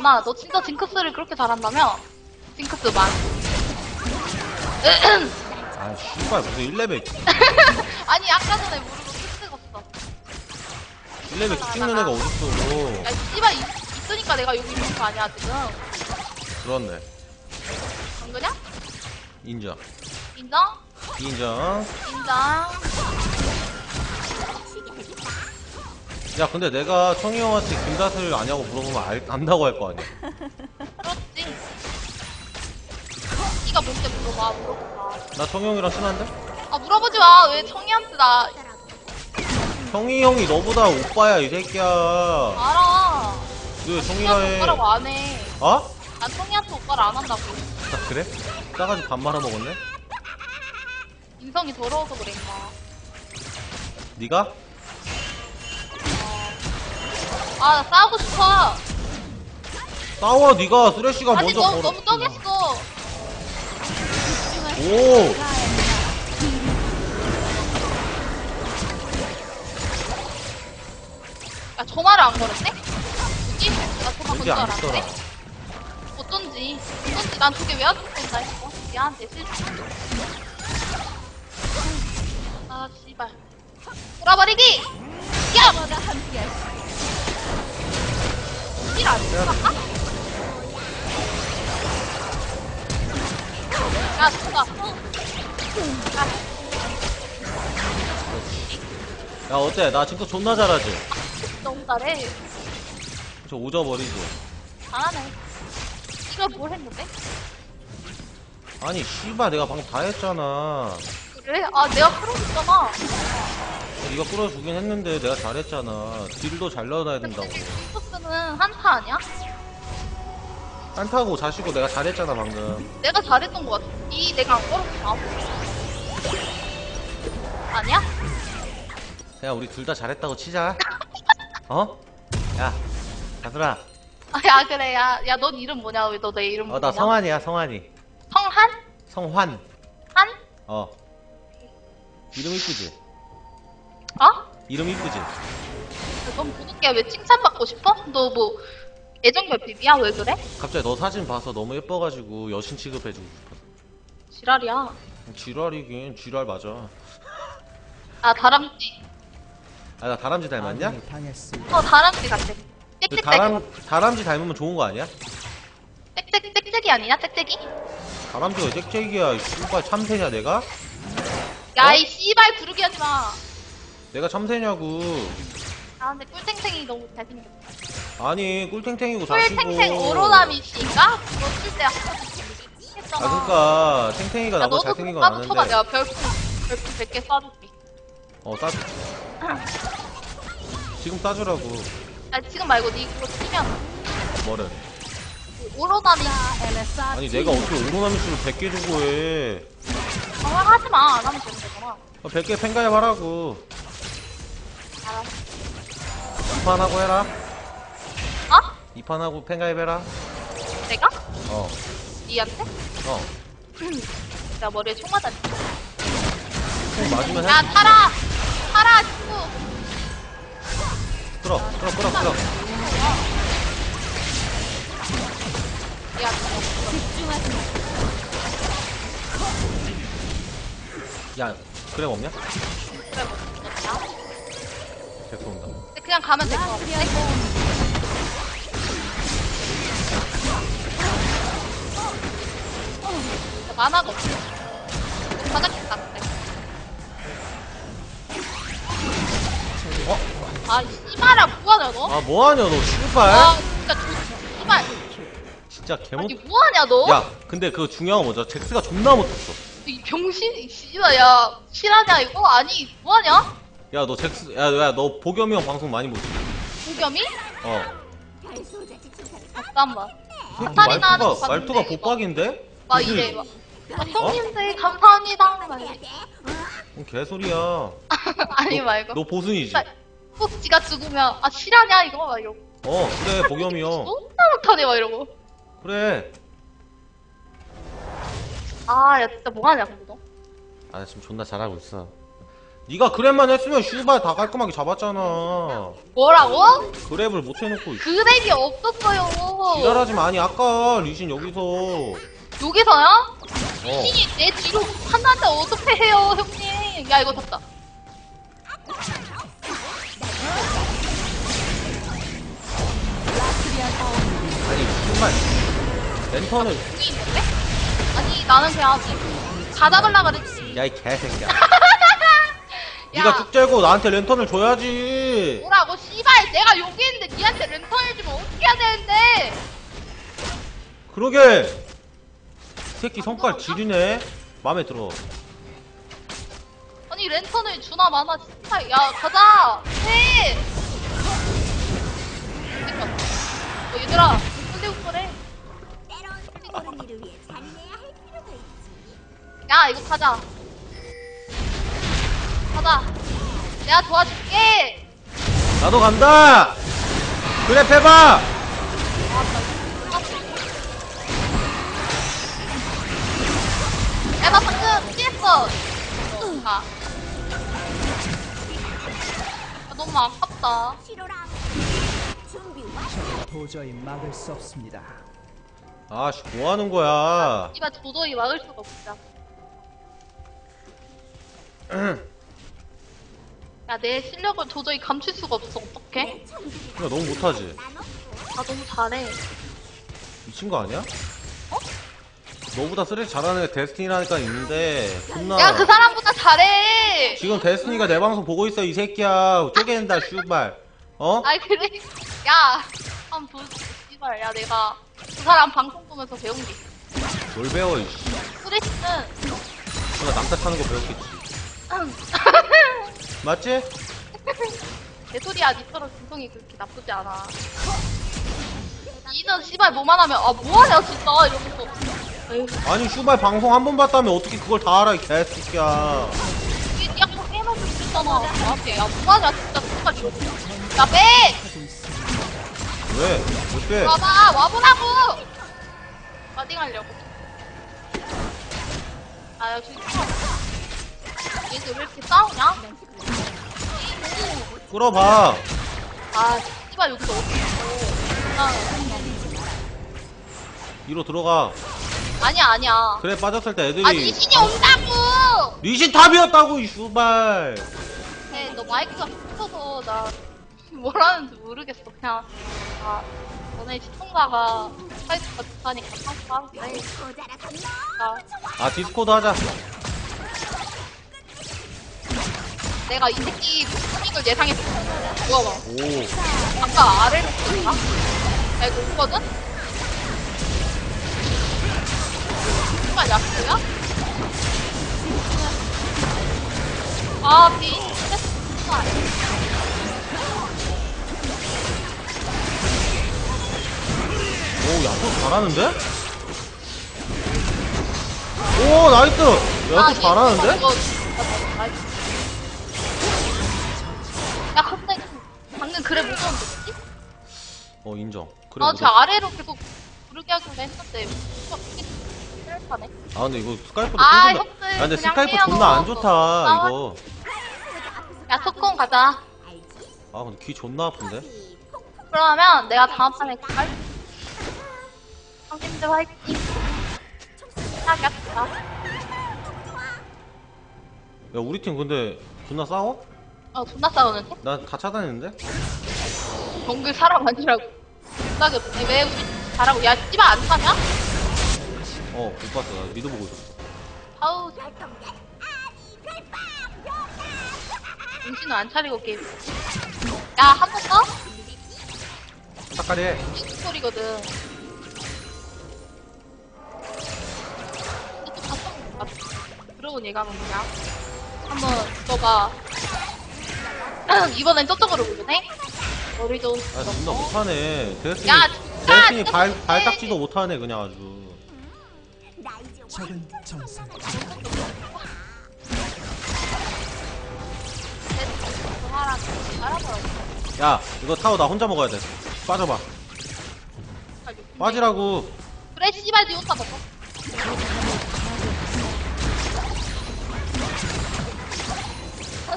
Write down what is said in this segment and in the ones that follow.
잘했구나. 너 진짜 징크스를 그렇게 잘한다며? 징크스만. 아 씨발 무슨 1레벨 아니 아까 전에 모르고 킥 찍었어. 1레벨 킥 찍는 애가 어딨어. 야 씨발 있으니까 내가 여기 있는 거 아니야 지금. 그렇네. 안 그냐? 인정. 인정? 인정. 인정. 야 근데 내가 청이 형한테 김다슬 아냐고 물어보면 안다고 할 거 아니야. 그렇지. 니가 뭔데 물어봐. 나 청이 형이랑 친한데? 아 물어보지 마. 왜 청이한테 나 청이 형이 너보다 오빠야 이 새끼야. 알아. 너 왜 청이라 청이한테 해? 오빠라고 안 해. 어? 난 청이한테 오빠를 안 한다고. 아, 그래? 싸가지 밥 말아먹었네? 인성이 더러워서 그래 임마. 니가? 아 나 싸우고 싶어. 싸워 니가. 쓰레쉬가 아니 먼저 너무 걸어. 너무 떠겠어. 오! 야 전화를 안 걸었대? 뭐지? 나 전화 왠지 건줄 안 알았는데? 쓰더라. 어쩐지 난 저게 왜 왔을 건다 했어. 미안 내 실수. 아 씨발 돌아버리기! 야! 일안 들어갔나? 야 누가 야 어때? 나 지금 존나 잘하지? 너무 잘해. 저 오져버리지? 잘하네. 이거 뭘 했는데? 아니 씨발 내가 방금 다 했잖아. 그래? 아 내가 풀어줬잖아. 네가 끌어주긴 했는데 내가 잘했잖아. 딜도 잘 넣어놔야 된다고. 징크스는 한타 아니야? 딴타고 자시고 내가 잘했잖아 방금. 내가 잘했던 것 같아. 이 내가 안 걸어서 바보. 아니야? 그냥 우리 둘 다 잘했다고 치자. 어? 야 다슬아. 야 그래 야 넌 이름 뭐냐? 왜 너 내 이름 뭐냐? 나 성환이야 성환이. 성한? 성환. 한? 어. 이름 이쁘지? 어? 이름 이쁘지? 넌 부득이야. 왜 칭찬받고 싶어? 너 뭐 애정결핍이야? 왜 그래? 갑자기 너 사진 봐서 너무 예뻐가지고 여신 취급해주고 싶었어. 지랄이야. 지랄이긴 지랄 맞아. 아 다람쥐. 아 나 다람쥐 닮았냐? 다람쥐 같아. 그 땡땡땡. 다람쥐 닮으면 좋은 거 아니야? 땡땡이 아니냐? 땡땡이? 다람쥐가 왜 짹짹이야. 씨발 참새냐 내가? 야 이 씨발 구르기 하지 마. 내가 참새냐고. 아 근데 꿀탱탱이 너무 잘생겼어. 아니 꿀탱탱이고 자시고. 꿀탱탱 오로나미 씨인가? 그거 쓸때 했잖아. 아 그니까 탱탱이가 야 나보다 너도 잘생긴 건 나도 쳐봐. 아는데. 내가 별풍 100개 쏴줄게. 싸줘. 지금 싸주라고. 아니 지금 말고 니 그거 치면 뭐를? 오로나미. 아니 내가 어떻게 오로나미씨를 100개 주고 해. 하지 마. 안 하면 되는 거잖아. 100개 팬가입 하라고. 알았어. 2판 하고 해라. 어? 2판 하고 팬가입 해라. 내가? 어. 니한테? 어. 내가 머리에 총 맞았지. 총 맞으면 야 해. 타라. 타라 친구. 끌어. 야 야, 그래 없냐? 그래 뭐 어디야? 계속 온다. 근데 그냥 가면 될 것 같은데? 만화가 없어. 바닥겠다 근데. 어? 아 씨발아 뭐하냐 너? 아 뭐하냐 너 씨발. 아 진짜 씨발. 진짜 개못. 아니 뭐하냐 너? 야, 근데 그 중요한 거 뭐죠? 잭스가 존나 못했어. 이 병신 이 씨발 야 실하냐 이거? 아니 뭐하냐? 야, 너 잭스, 야, 너 보겸이 형 방송 많이 보지? 도겸이? 어. 잠깐만. 이 아탈이나 하는 거 말투가 봤는데, 복각인데? 막 이래 막. 형님들 감사합니다. 막 이래. 개소리야. 아니 말고. 너 보순이지? 씨발, 꼭 지가 죽으면 아 실하냐 이거 막 이러고. 그래, 보겸이 형. 존나 못하네 막 이러고. 그래. 아 야 진짜 뭐하냐 근데 너? 아, 나 지금 존나 잘하고 있어. 네가 그랩만 했으면 슈발 다 깔끔하게 잡았잖아. 뭐라고? 그랩을 못 해놓고 그랩이 없었어요. 지랄하지 마. 아니 아까 리신 여기서 여기서요? 어. 신이 내 뒤로 한다는데 어떻게 해요, 형님? 야, 이거 졌다. 아니 정말 랜턴을 공이 있는데? 아니, 나는 그냥 다 잡으려고 그랬지. 야 이 개새끼야. 야, 네가 쭉 재고 나한테 랜턴을 줘야지. 뭐라고, 씨발. 내가 여기 있는데 니한테 랜턴을 주면 어떻게 해야 되는데? 그러게 새끼 성깔 지리네. 맘에 들어. 아니, 랜턴을 주나 마나, 씨발. 야, 가자. 해! 잠깐만. 얘들아, 손대고 그래. 때론 옳은 일을 위해 잘해야 할 필요도 있지. 야, 이거 가자. 가자. 내가 도와줄게. 나도 간다. 그랩 해봐. 야, 나 방금 피했어. 가. 야, 너무 아깝다. 시로랑 준비 완료. 도저히 막을 수 없습니다. 아씨 뭐하는 거야. 이가 도저히 막을 수가 없다. 야, 내 실력을 도저히 감출 수가 없어. 어떡해? 내 천국이 야 너무 못하지. 나눠. 나 너무 잘해. 미친 거 아니야? 너보다 쓰레기 잘하는 애 데스티니라니까 있는데 존나. 야, 그 사람보다 잘해. 지금 데스티니가 내 방송 보고 있어 이 새끼야. 쪼개낸다 슈발. 어? 아이, 그래. 야, 한번 보여줄게. 씨발. 야, 내가 그 사람 방송 보면서 배운 게 있어. 뭘 배워 이씨. 쓰레기는 내가 남탓 하는 거 배웠겠지. 맞지? 개소리야. 니처럼 진성이 그렇게 나쁘지 않아. 니는 씨발 뭐만 하면 아 뭐하냐 진짜 이러면서. 에휴, 아니 슈발 방송 한 번 봤다면 어떻게 그걸 다 알아 이 개새끼야. 니 약간 게임할 수 있잖아. 나한테 야 뭐하냐 진짜 정말 이러면서. 야 빼! 왜? 왜 빼? 와봐 와보라고. 마딩하려고. 아야 지금 얘들 왜 이렇게 싸우냐? 끌어봐. 아 씨발 여기서 어떻게 있어. 위로 들어가. 아니야. 그래 빠졌을 때 애들이. 아 리신이 온다고. 리신 탑이었다고 이 슈발. 네, 너 마이크가 붙어서 나 뭐라는지 모르겠어. 그냥 아 너네 시청자가 사이트가 좋다니까 사서 하는데 고자라 건너. 나 아 디스코드 하자. 내가 이 새끼 이걸 예상했어. 이거 봐. 오. 아까 아래로 보니까 야 이거 오거든? 정말 약수야? 아 비. 오 야또 잘하는데? 오 나이스. 야또 잘하는데? 야 근데 방금 그래 못 들었지? 어 인정. 그래. 아, 저 아래로 계속 부르게 하길래 했는데 그게 실패하네. 아 근데 이거 스카이프도 아, 끊긴다. 형들 야 근데 그냥 스카이프 해요. 존나 안 좋다 아, 이거. 야 속공 가자. 알지? 아 근데 귀 존나 아픈데? 그러면 내가 다음 판에 갈. 형님들 화이팅. 시작이야. 야 우리 팀 근데 존나 싸워? 존나 싸우는데? 나 다 차단했는데? 정글 사람 아니라고. 생각이 없네. 왜 우리 잘하고 야 씨발 안 타냐? 못 봤어. 나 미드 보고 있었어. 아우 정신을 안 차리고 게임. 야 한 번 더? 착하리 해. 소리거든. 근데 또 바텀 들어온 예감은 뭐냐? 한번 너가 이번엔 저쪽으로 보네? 머리 좀 아 존나 못하네. 데스티니 야, 진짜 데스티니 진짜 발딱지도 못하네 그냥 아주. 나 이제 적은 전설. 하라 알아보라고. 야 이거 타워 나 혼자 먹어야 돼. 빠져봐. 빠지라고. 그래 씨발 니 혼자 먹어.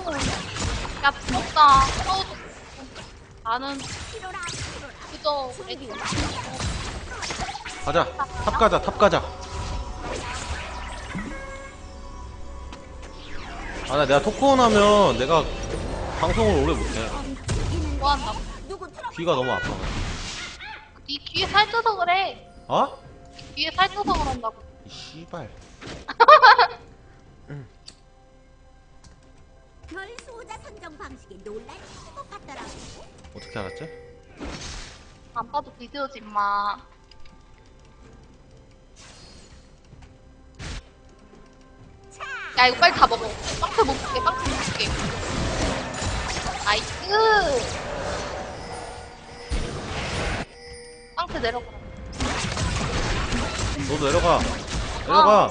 야, 부럽다. 싸워도 나는 피로라 피로라. 그저 애기. 가자. 탑 가자. 탑 가자. 아, 내가 토크온 하면 내가 방송을 오래 못해. 뭐 한다고? 누구 트럭 귀가 너무 아파. 네 귀에 살쪄서 그래. 어? 귀에 살쪄서 그런다고. 이 씨발. 별 수호자 선정 방식에 놀라실 것 같더라고. 어떻게 알았지? 안 봐도 비디오지, 임마. 야, 이거 빨리 다 먹어. 빵태 먹을게, 빵태 먹을게. 나이스! 빵태 내려가. 너도 내려가. 내려가.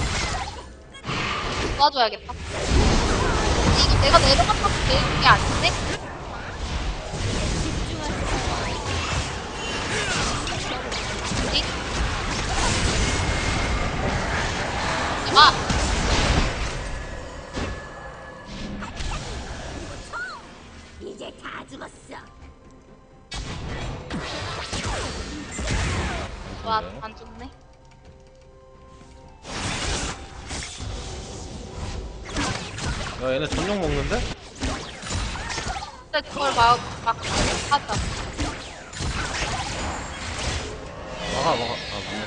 도와줘야겠다. 이거 내가 내려갔다고 되는 게 아닌데? 뭐지? 이봐! 이제 다 죽었어. 좋아, 안 죽네. 야, 얘네 전용 먹는데? 근데 그걸 막 하자. 막아, 막아. 아, 맞네.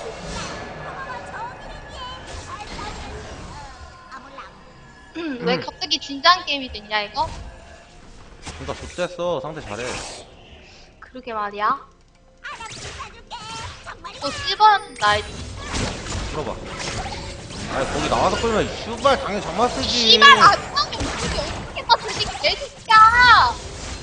아 몰라. 왜 갑자기 진지한 게임이 됐냐, 이거? 그니까 좋댔어. 상대 잘해. 그러게 말이야. 알아 불사줄게. 정말 또 씹었는데 알지? 들어봐. 아니, 거기 나와서 끌면, 슈발, 당연히 장마 쓰지. 씨발, 아줌마이 어떻게 어떻게 다 들리게 개새끼야!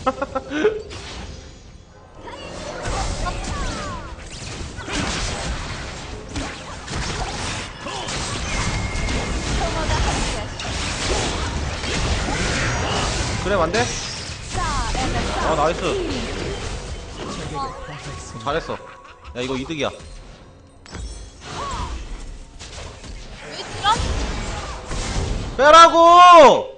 그래, 안 돼? 아, 나이스. 적에게 공격했습니다. 잘했어. 야, 이거 이득이야. 왜 지랄? 빼라고!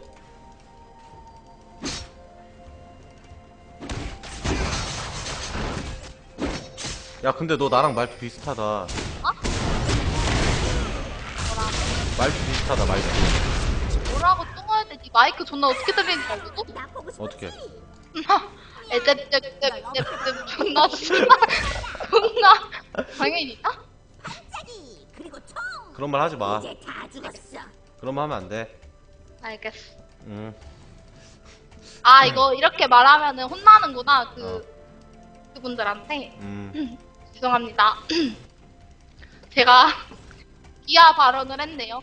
야, 근데 너 나랑 말투 비슷하다. 뭐라? 말투 비슷하다, 말투. 뭐라고 뚱어야 돼? 네 마이크 존나 어떻게 들리는지 알고도? 나 보고 싶었지. 어떻게? 애답답답답답 존나 존나 당연히다? 반짝이 그리고 총. 그런 말 하지 마. 이제 다 죽었어. 그런 말 하면 안 돼. 알겠어. 응. 아 이거 이렇게 말하면은 혼나는구나 그분들한테. 죄송합니다. 제가 기아 발언을 했네요.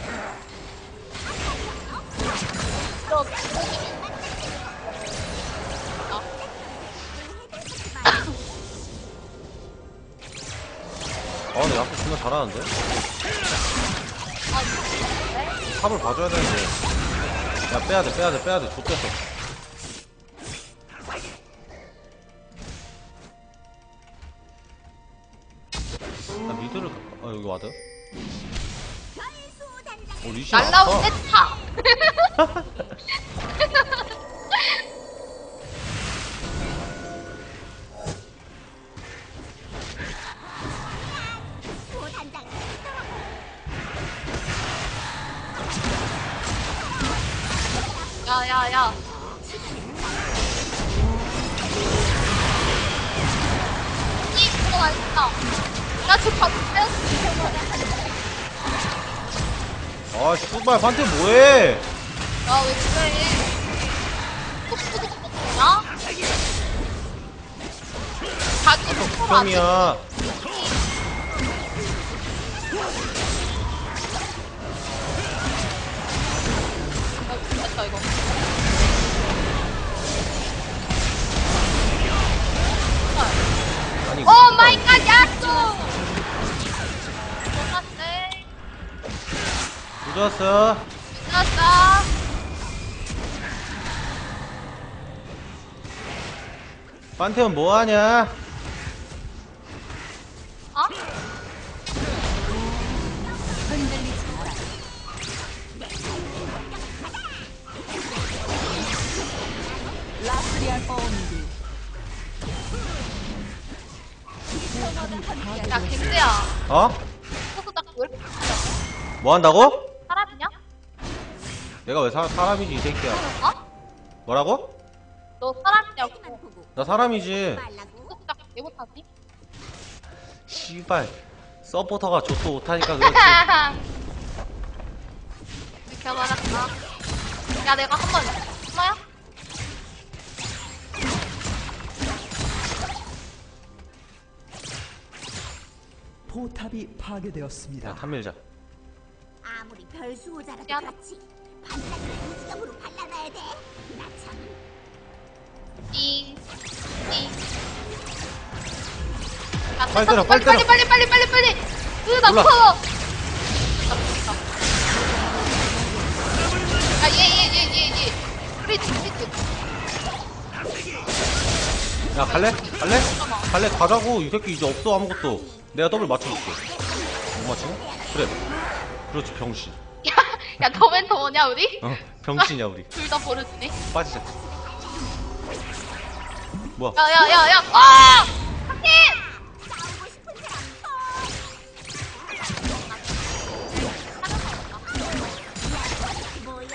아, 근데 야쿠 존나 잘하는데? 아, 이거 탑을 봐줘야 되는데. 야, 빼야돼, 빼야돼, 빼야돼. 좋댔어. 나 미드를 갈까? 아, 여기 와드? 별수 단장. 리신 날라온 아파. 세차. 수 단장. 야야야. 이거 맛있다. 나저 밥을 빼었어. 아, 씨발, 반테 뭐해? 야왜 그래? 톡톡톡 먹냐? 자기 스스로 안 점이야. 됐다 이거. 아니, 오 마이 갓 야쏘. 끝났네. 늦었어. 끝났다. 판테온 뭐하냐? 어? 야, 갱재야. 어? 소스 닦고 왜 이렇게 크냐? 뭐 한다고? 사람이냐? 내가 왜 사람이지 이 새끼야. 어? 뭐라고? 너 사람이냐고. 보고 나 사람이지. 말라고. 소스 닦고 왜 못하지? 씨발 서포터가 좋도 못하니까 그렇지. 이렇게 말했다. 야, 내가 한번 엄마야? 포탑이 야 파괴되었습니다. 탐밀자. 아무리 별수호자라도 야. 그렇지. 반짝이를 무지성으로 발라놔야 돼. 나 참. 띵. 띵. 야, 빨리 때려, 빨리 빨리, 때려. 빨리, 빨리, 빨리, 빨리. 나 올라. 커. 야, 얘. 프리즈. 야 갈래? 갈래? 갈래 가자고. 이 새끼 이제 없어 아무것도. 내가 더블 맞춰줄게. 못 맞추네? 그래. 그렇지 병신. 야, 더 멘토 뭐냐, 우리? 어 병신이야 우리. 둘 다 버려주네. 빠지자. 뭐야? 야. 아! 하긴! 싸우고 싶은 사람 뭐야?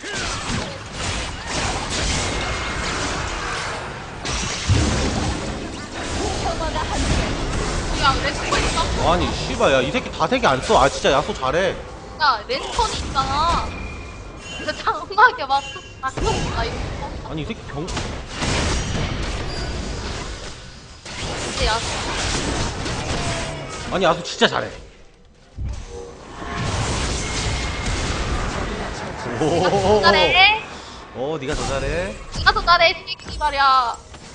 야, 랜턴 있어? 아니 씨발 야 이 새끼 다색이 안 써. 아 진짜 야소 잘해. 야, 랜턴이 있잖아. 진짜 장막에 맞춰. 나 이거 아니 이 새끼 병. 이제 야, 아니 야소 진짜 잘해. 오. 잘해. 네가 더 잘해. 네가 더 잘해, 새끼 말이야.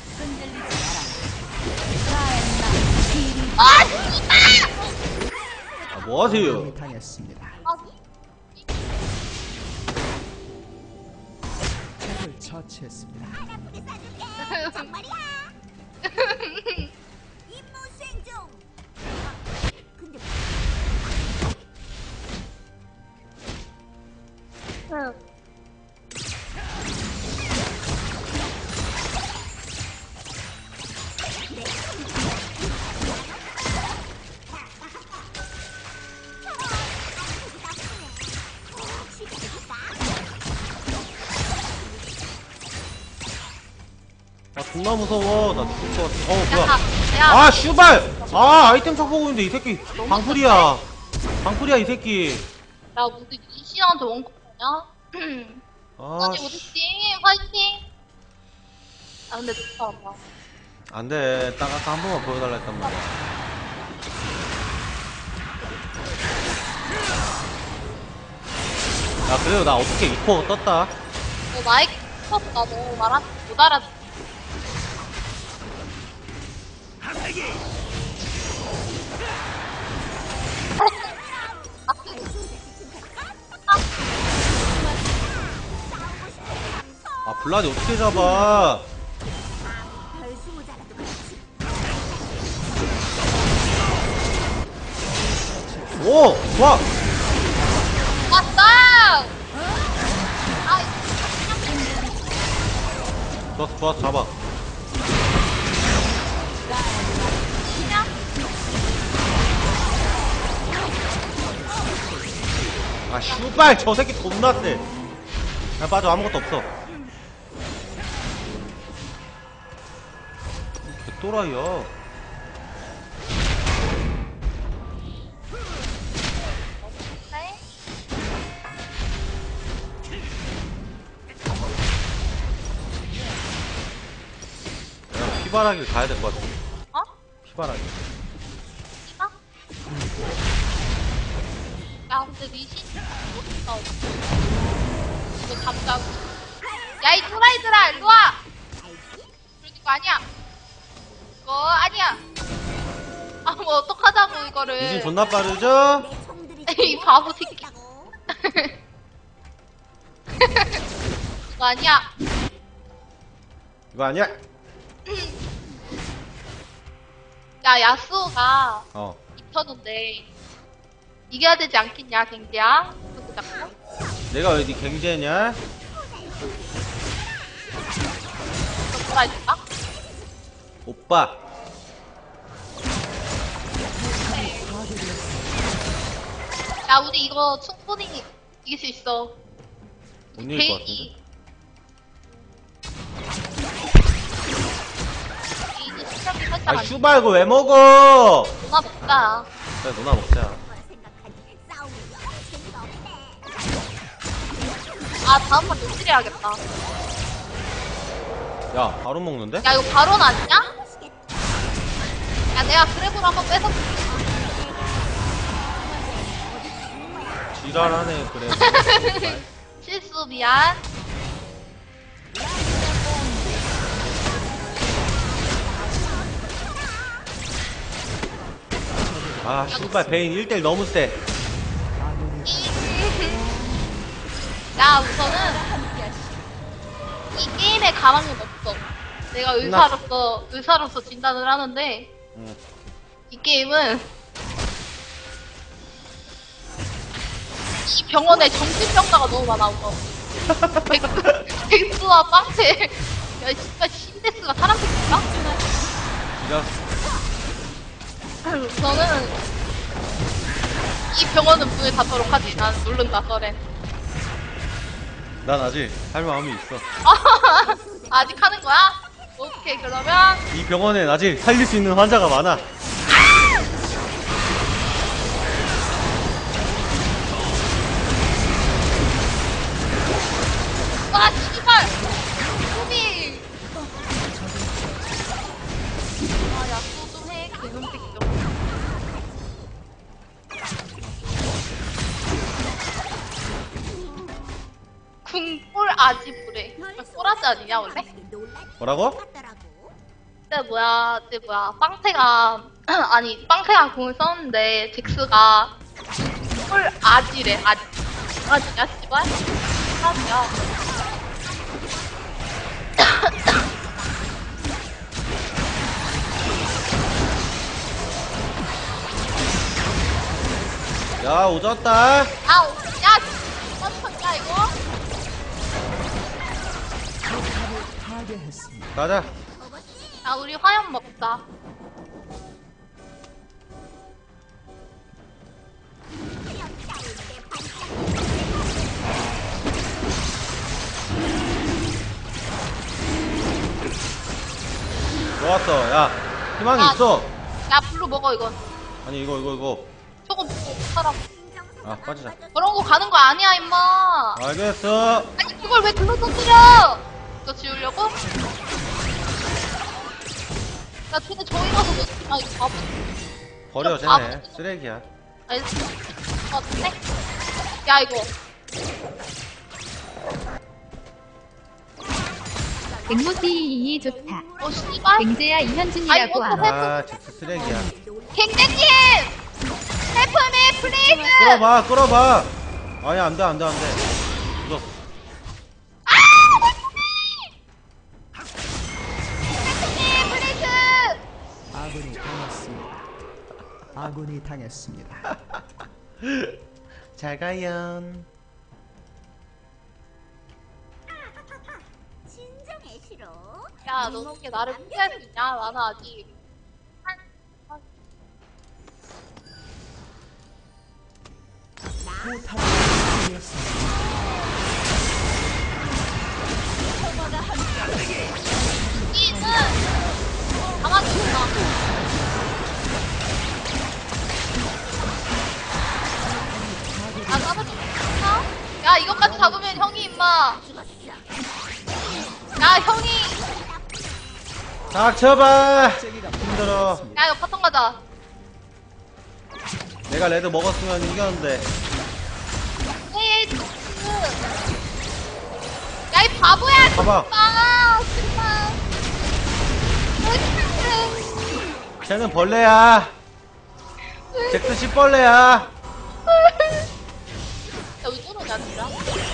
아, 씨발! 아, 뭐 하세요? 아군이 당했습니다. 아, 적을 처치했습니다. 우리 싸줄게. 정말이야. 임무 수행 중. 근데 응. 아 존나 무서워. 나 죽을 것 같아. 야, 뭐야? 야. 아 슈발. 아 아이템 척 보고 있는데 이 새끼 방풀이야. 방풀이야 이 새끼. 야, 무슨 이신한테 원컵이냐? 아 아니, 우리 팀, 화이팅! 아, 근데 좋다, 나. 안돼. 딱 아까 한 번만 보여달라 했단 말이야. 야 그래도 나 어떻게 이코어 떴다. 너 마이크 켰다, 너 말한, 못 알아듣. 아 블라디 어떻게 잡아? 별수호자라도 그렇지. 오 좋아. 왔다! 아, 좋았어 좋았어 잡아. 그냥, 아 슈발 저 새끼 겁나 세. 야 빠져 아무것도 없어. 개또라이야. 네? 야 피바라기를 가야 될 것 같아. 어? 피바라기. 이거? 야, 근데 리신 어딨어? 이거 잡자고. 야, 이 토라이들아, 일로와! 그러는 거 아니야. 그거 아니야. 아, 뭐, 어떡하자고, 이거를. 리신 존나 빠르죠? 내 총들이 이 바보 새끼. 있다고. 그거 아니야. 이거 아니야? 야, 야스오가 어. 2,000원인데, 이겨야 되지 않겠냐, 갱지야? 그거 잡고. 내가 왜 니 갱제냐? 그거 뭐라 해줄까? 오빠. 야, 우리 이거 충분히 이길 수 있어. 못 이길 것 같은데? 개인이 실력이 살짝 아 안 슈발 이거 왜 먹어? 누나 먹자. 그래 누나 먹자. 걸 생각하니 싸움이 영 재미가 없네. 아, 다음판 노틸 해야겠다. 야 바로 먹는데? 야, 이거 바론 아니냐? 멋있겠다. 야, 내가 그래브로 한번 뺏어. 지랄하네 그래. 실수 미안. 아 슈발 베인 1대1 너무 세. 아군이 야, 우선은 이 게임에 가망은 없어. 내가 의사로서 진단을 하는데 응. 이 게임은 이 병원에 정신병자가 너무 많아. 우선. 엑스와 빵테. 야, 진짜 신데스가 사람 새끼인가? 지랄. 우선은 이 병원은 문을 닫도록 하지. 난 누른다, 서렌. 난 아직 할 마음이 있어. 아직 하는 거야? 오케이, 그러면 이 병원엔 아직 살릴 수 있는 환자가 많아. 와, 씨발! 소비! 아, 야수 좀 해. 개놈새끼 좀. 궁골 아지부래. 꼬라지 아니냐, 원래? 뭐라고? 빵태가, 아니, 빵태가 궁을 썼는데, 잭스가 궁골 아지래, 아지. 아지야, 씨발? 아지야. 야 오졌다. 아, 야, 야, 이거? 파괴했습니다. 가자. 야, 우리 화염 먹자. 좋았어. 야 희망이 야. 있어. 야, 블루 먹어, 이건. 아니 이거. 조금 먹고 사람. 아 빠지자. 그런 거 가는 거 아니야, 임마. 알겠어. 아니, 그걸 왜 글로 터뜨려? 이거 지우려고? 야, 근데 저기 가서 놓지 마, 이거 바보. 버려 쟤네. 쓰레기야. 알지? 같은데? 야, 이거. 갱모띠이 좋다. 씨발? 갱제야 아이, 이현준이라고 뭐, 알아. 아 잭스 쓰레기야. 갱쟁님! 헬프미, 플리즈! 끌어봐. 아니 안돼. 이거 헬프미, 플리즈! 아군이 당했습니다. 아군이 당했습니다. 잘 가요. 진정해 싫어. 야, 너 어떻게 나를 피할 수 있냐? 나는 아직. 포탑이 파괴했습니다. 이는 가만히 있어. 야, 잡아줘. 야, 이것까지 잡으면 형이 임마. 야, 형이. 닥쳐봐. 힘들어. 야, 이거 파턴 가자. 내가 레드 먹었으면 이겼는데. 에이, 야, 이 바보야. 봐봐. 아, 정말. 쟤는 벌레야. 잭스 씨벌레야. 야, 왜 저러냐, 진짜?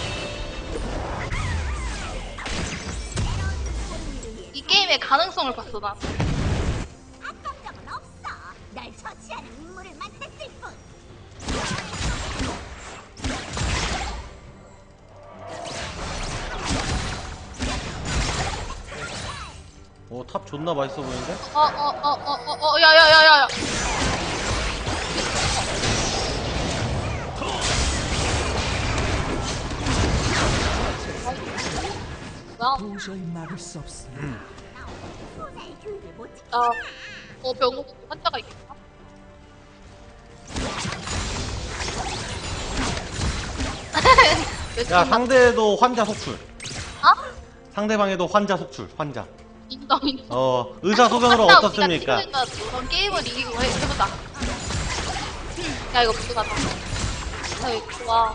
이 게임의 가능성을 봤어, 나. 아깝 적은 없어. 날 처치하는 인물을 만났을 뿐. 오, 탑 존나 맛있어 보이는데? 야야야야야. 도저히 막을 수 없습니다. 소자의 교육을 못 지키. 병원 환자가 있겠다. 야, 상대도 환자 속출. 어? 상대방에도 환자 속출, 환자. 인정. 의사 소견으로 환자 어떻습니까? 우리가 팀을 그런 게임을 이기고 해보자. 야, 이거 무슨 가자. 야, 이거 좋아.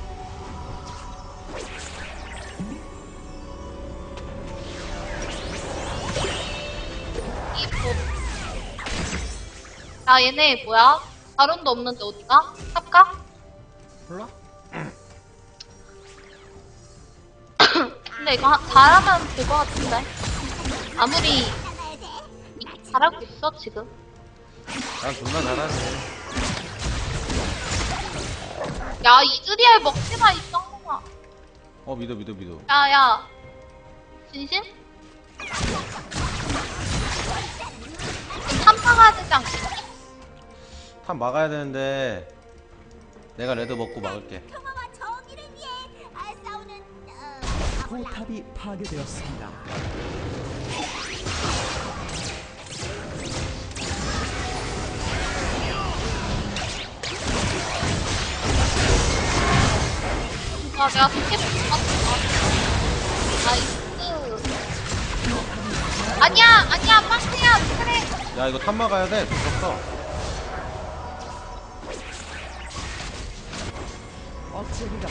야, 얘네 뭐야? 바론도 없는데 어디가? 탑가? 몰라? 근데 이거 잘하면 될 것 같은데. 아무리 잘하고 있어 지금. 난 존나 잘하지. 야, 이즈리얼 먹지마 이 쌍놈아. 믿어. 야야, 진심? 탐방해야 되지 않겠니? 탑 막아야 되는데 내가 레드 먹고 막을게. 평화와 정의를 위해 싸우는 포탑이 파괴되었습니다. 야, 내가 스킵 못 봤어. 나이스. 아니야, 빵태야, 그래. 야, 이거 탑 막아야 돼. 죽었어. 억제기가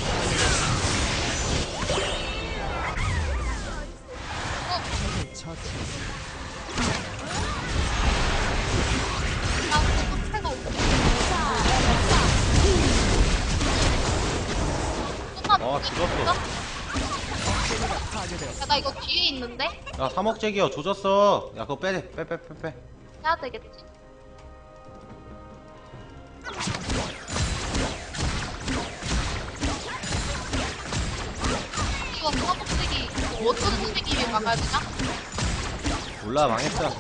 적을 처치했습니다. 나 그거 없어. 좀만 죽었어. 야, 나 이거 뒤에 있는데? 야, 3억 잭이야. 조졌어. 야, 그거 빼. 해야 되겠지? 이거 사목색이 어떤 색이 막아야 되냐? 몰라, 망했어.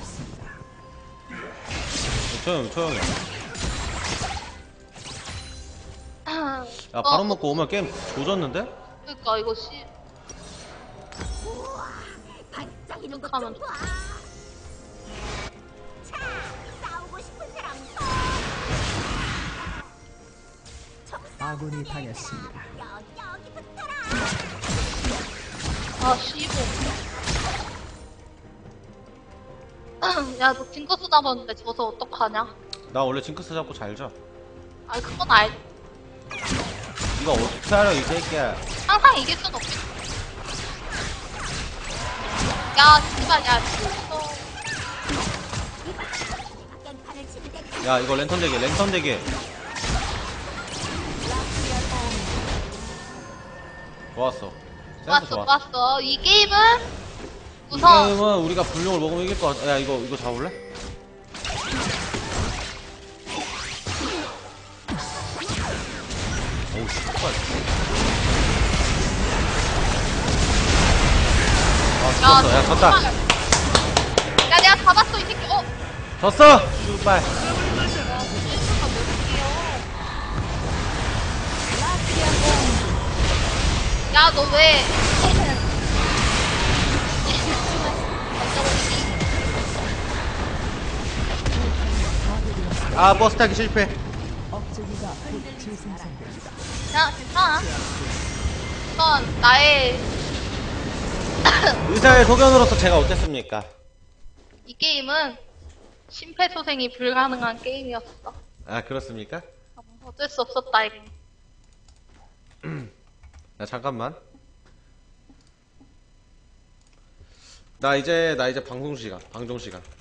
조용히. 야, 바로 먹고 오면 게임 조졌는데? 그니까 이거 씨 반짝이는 이렇게 것좀 하면 봐. 자, 싸우고 싶은 사람 아군이 당했습니다. 여기 붙어라. 아, 씨보. 야, 너 징크스 잡았는데 져서 어떡하냐? 나 원래 징크스 잡고 잘 져. 아니, 그건 알, 이거 어떻게 하려, 이 새끼야. 항상 이길 순 없겠지. 야, 씨발, 야, 진짜. 깽판을 치는 데 야, 이거 랜턴 대기. 좋았어. 센스 좋아. 좋았어. 이 게임은 이 우선 게임은 우리가 불룡을 먹으면 이길 것 같아. 야, 이거 잡을래? 어우, 씨발. 아, 죽었어. 야, 졌다. 정말. 야, 내가 잡았어, 이 새끼. 졌어! 씨발. 야, 너 왜? 아, 버스 타기 실패. 억제기가 곧 재생산됩니다. 야, 괜찮아. 이건 나의 의사의 소견으로서 제가 어땠습니까? 이 게임은 심폐소생이 불가능한 게임이었어. 아, 그렇습니까? 어쩔 수 없었다, 이거. 야, 잠깐만. 나 이제 방송 시간.